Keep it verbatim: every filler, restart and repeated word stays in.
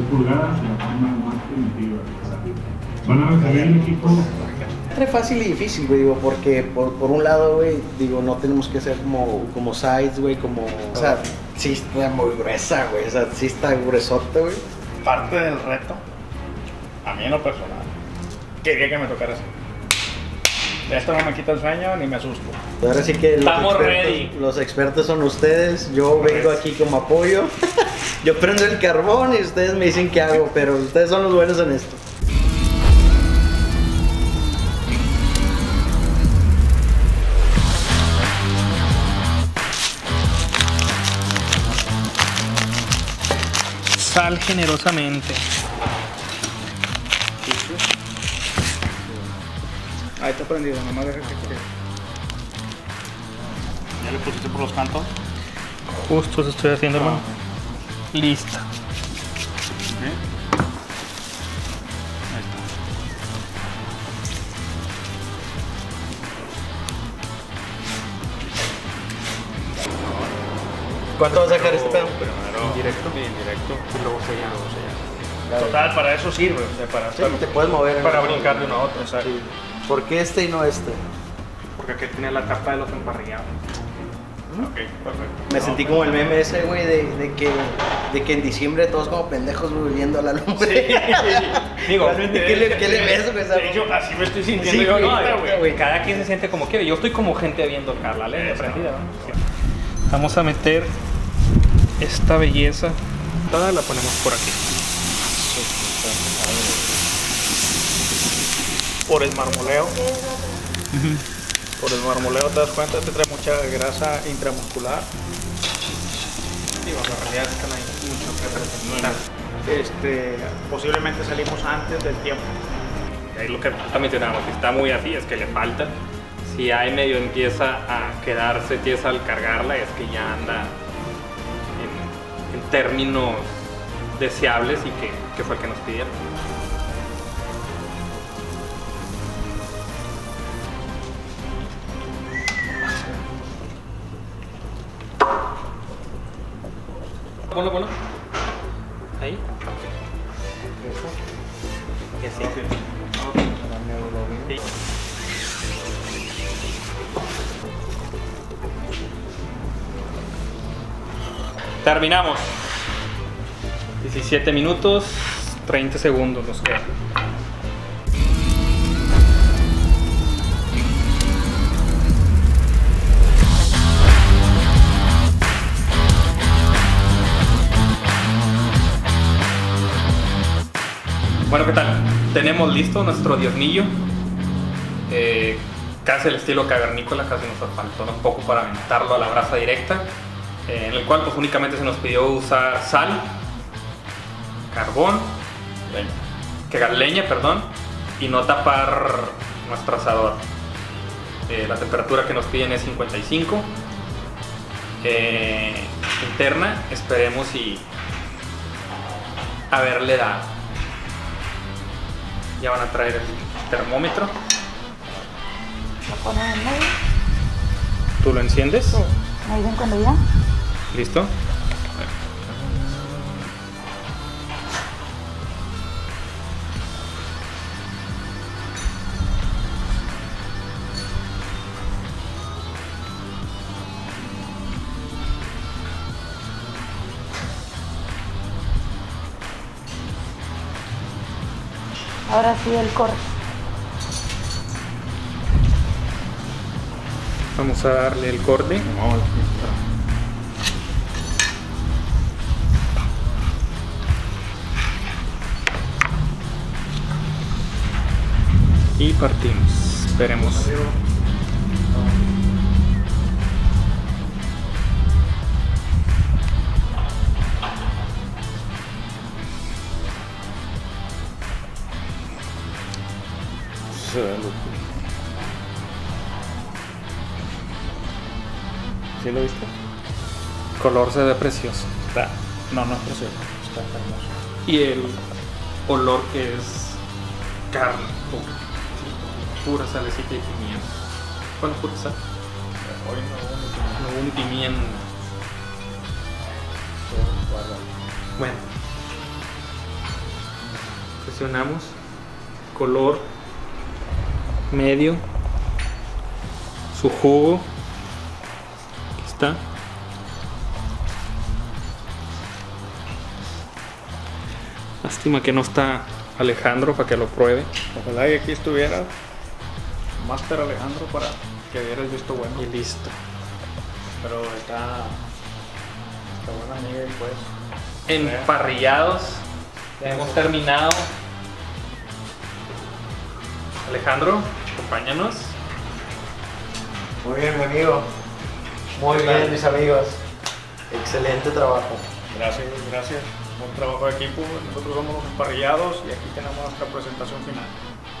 pulgadas de la forma más primitiva. Van a recibir el equipo. Entre fácil y difícil, güey, digo, porque por, por un lado, güey, digo, no tenemos que ser como, como sides, güey, como, o sea, sí está muy gruesa, güey, o sea, sí está gruesota, güey. Parte del reto, a mí en lo personal, quería que me tocara así. Esto no me quita el sueño ni me asusto. Ahora sí que los Estamos expertos, ready. los expertos son ustedes, yo vengo aquí como apoyo, yo prendo el carbón y ustedes me dicen qué hago, pero ustedes son los buenos en esto. Sal generosamente. Ahí está prendido, nomás deja que quede. ¿Ya le pusiste por los cantos? Justo eso estoy haciendo, hermano. Lista. Okay. Ahí está. ¿Cuánto va a sacar este pedo? Primero indirecto, indirecto y luego sellar, luego sellar. Total, para eso sirve, o sea, para, Sí, te puedes mover. para brincar de uno a otro, o sea, Sí. ¿Por qué este y no este? porque aquí tiene la capa de los emparrillados. Ok, perfecto. Me sentí como el meme ese, güey, de, de, que, de que en diciembre todos como pendejos, güey, viendo a la lumbre. Sí. Digo, Realmente, ¿qué le, qué le ves, güey? De hecho, así me estoy sintiendo Sí, yo güey, ahorita, güey. güey. Cada quien se siente como quiere. Yo estoy como gente viendo acá la leña prendida, ¿no? Sí. Vamos a meter esta belleza. Toda la ponemos por aquí. Por el marmoleo. Uh-huh. Por el marmoleo, te das cuenta, te trae mucha grasa intramuscular. Digo, la realidad es que no hay mucho que representar. Este, posiblemente salimos antes del tiempo. Ahí lo que mencionábamos, si está muy así, es que le falta. Si ahí medio empieza a quedarse tiesa al cargarla, es que ya anda en, en términos deseables y que, que fue el que nos pidieron. Ponlo, ponlo. Ahí. Y así. Sí. Terminamos. diecisiete minutos, treinta segundos nos quedan. Bueno, ¿qué tal? Tenemos listo nuestro diosnillo, eh, casi el estilo cavernícola, casi nos faltó un poco para aventarlo a la brasa directa, eh, en el cual pues únicamente se nos pidió usar sal, carbón, leña, que leña, perdón, y no tapar nuestro asador. Eh, la temperatura que nos piden es cincuenta y cinco, eh, interna, esperemos y haberle dado. Ya van a traer el termómetro. Lo ponen en medio. ¿Tú lo enciendes? Sí. ¿Me dicen cuando ya? ¿Listo? Ahora sí el corte. Vamos a darle el corte. Y partimos. Esperemos. ¿Sí lo viste? El color se ve precioso. Está, no, no es precioso. Está hermoso. Y el olor que es carne, pura, pura salecita y pimienta. ¿Cuál es pura sal? Hoy no, no un pimiento. Bueno. seleccionamos color medio, su jugo, aquí está. Lástima que no está Alejandro para que lo pruebe. Ojalá que aquí estuviera Master Alejandro para que diera el visto bueno. Y listo. Pero está. Está buena amiga y pues. Emparrillados. Hemos terminado. Alejandro, acompáñanos. Muy bien, mi amigo. Muy bien, mis amigos. Excelente trabajo. Gracias, gracias. Buen trabajo de equipo. Nosotros somos los emparrillados y aquí tenemos nuestra presentación final.